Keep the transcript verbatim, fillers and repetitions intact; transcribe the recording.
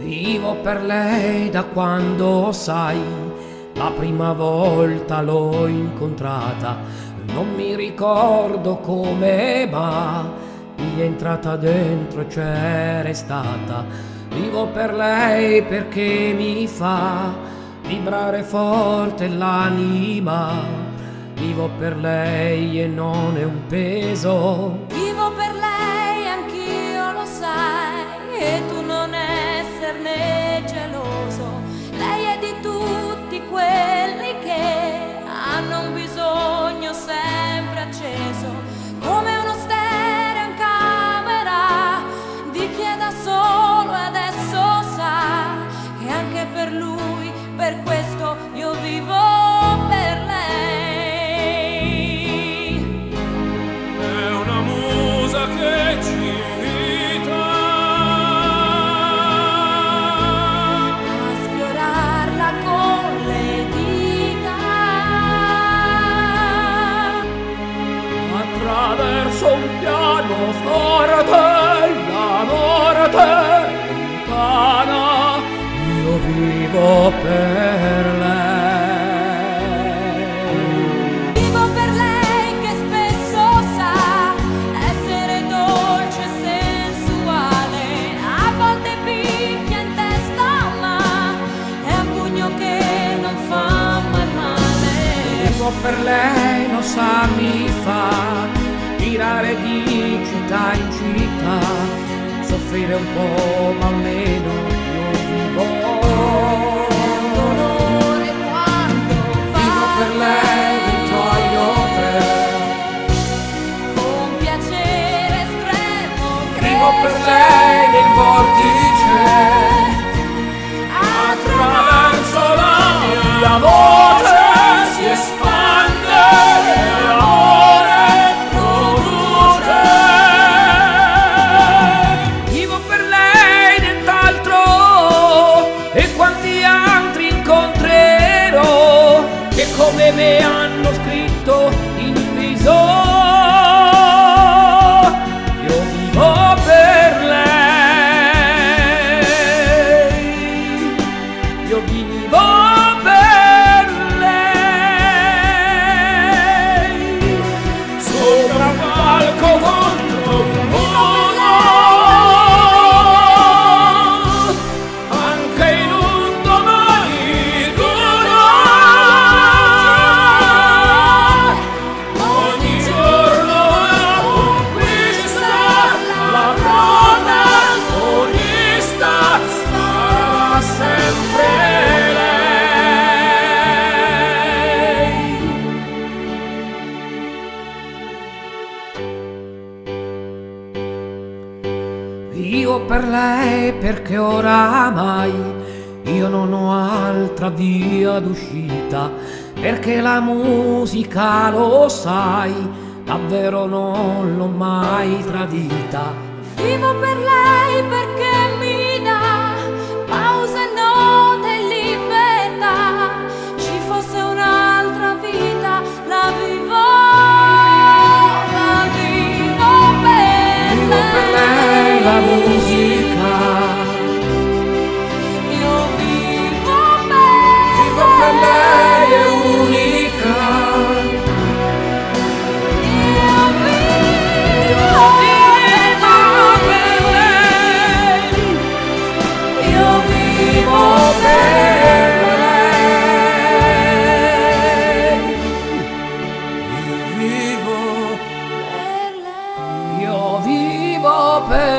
Vivo per lei da quando, sai, la prima volta l'ho incontrata. Non mi ricordo come, ma mi è entrata dentro e c'è restata. Vivo per lei perché mi fa vibrare forte l'anima. Vivo per lei e non è un peso. Vivo per lei, anch'io lo sai, e tu non esserne geloso. Lei è di tutti quelli che hanno un bisogno sempre acceso, come uno stereo in camera di chi è da solo e adesso sa che anche per lui, per questo io vivo per lei. È una musa che ci invita A sfiorarla con le dita Attraverso un piano forte l'amore lontana. Io vivo per lei. Vivo per lei che spesso sa essere dolce e sensuale. A volte picchia in testa, ma è un pugno che non fa mai male. Vivo per lei, lo sa, mi fa girare di città in città, soffrire un po', ma almeno io vivo. Dolore quando Vivo per lei dentro agli hotel. con piacere estremo Vivo per lei nel vortice. Attraverso la mia voce si espande l'amore produce. Vivo per lei nient'altro, e quanti altri incontrerò che come me hanno scritto in viso. Io vivo per lei. Io vivo per lei. Sopra un palco contro un muro, anche in un domani duro. Ogni giorno la conquista, la protagonista sarà sempre lei. Vivo per lei perché oramai io non ho altra via d'uscita, perché la musica, lo sai, davvero non l'ho mai tradita. Vivo per lei perché mi dà pause, note e libertà. Ci fosse un'altra vita, la vivo, la vivo per Vivo per lei la musica. Io vivo per Vivo per lei è unica. Io vivo Per lei. Io vivo per lei. Io vivo, per lei. io vivo per